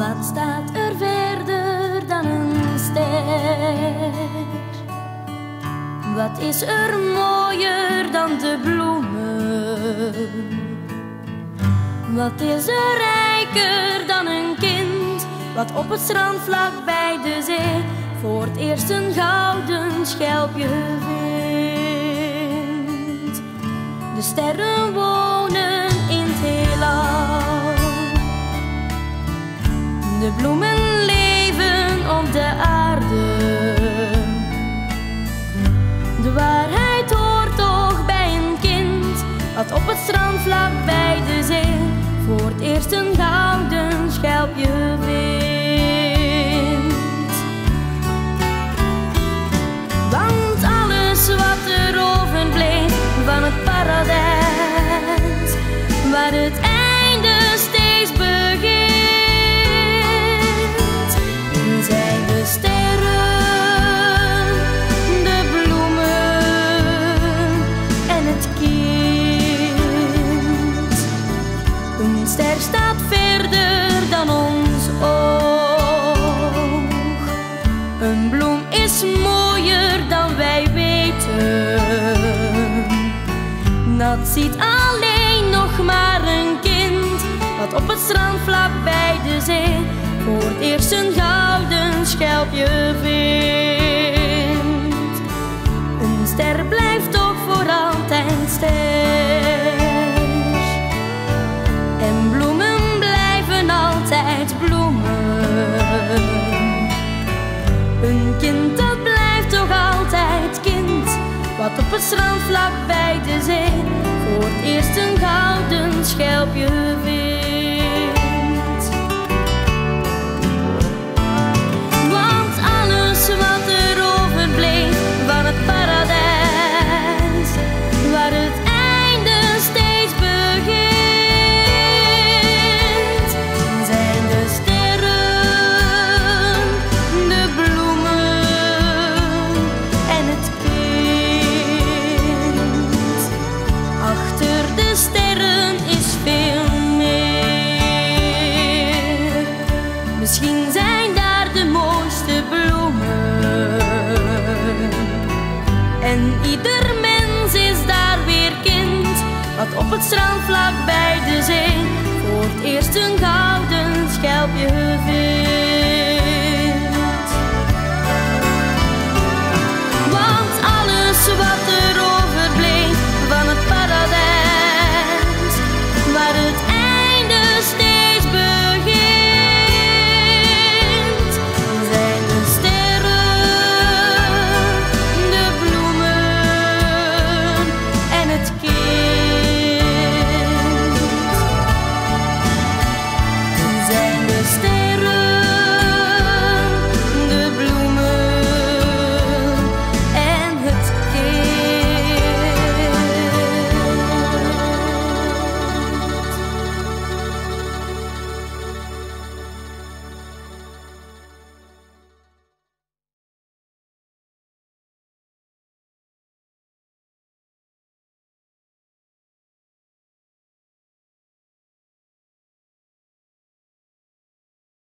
Wat staat er verder dan een ster? Wat is er mooier dan de bloemen? Wat is er rijker dan een kind wat op het strand vlak bij de zee voor het eerst een gouden schelpje vindt? De sterren wonen in het heelal, de bloemen leven op de aarde. De waarheid hoort toch bij een kind wat op het strand vlak bij de zee voor het eerst een gouden schelpje vindt. Want alles wat er overbleef van het paradijs, waar het einde steeds begint, zijn de sterren, de bloemen en het kind. Een ster staat verder dan ons oog. Een bloem is mooier dan wij weten. Dat ziet alleen nog maar een kind wat op het strand vlak bij de zee voor het eerst een gouden schelpje vindt. Een ster blijft toch voor altijd ster. En bloemen blijven altijd bloemen. Een kind dat blijft toch altijd kind, wat op het strand vlak bij de zee voor het eerst een gouden schelpje vindt. Want alles wat er overbleef van het paradijs, waar het einde steeds begint, zijn de sterren, de bloemen en het kind. Achter de sterren is veel meer. Misschien zijn daar de mooiste bloemen. En ieder mens is daar weer kind, wat op het strand vlak bij de zee voor het eerst een gouden schelpje vindt.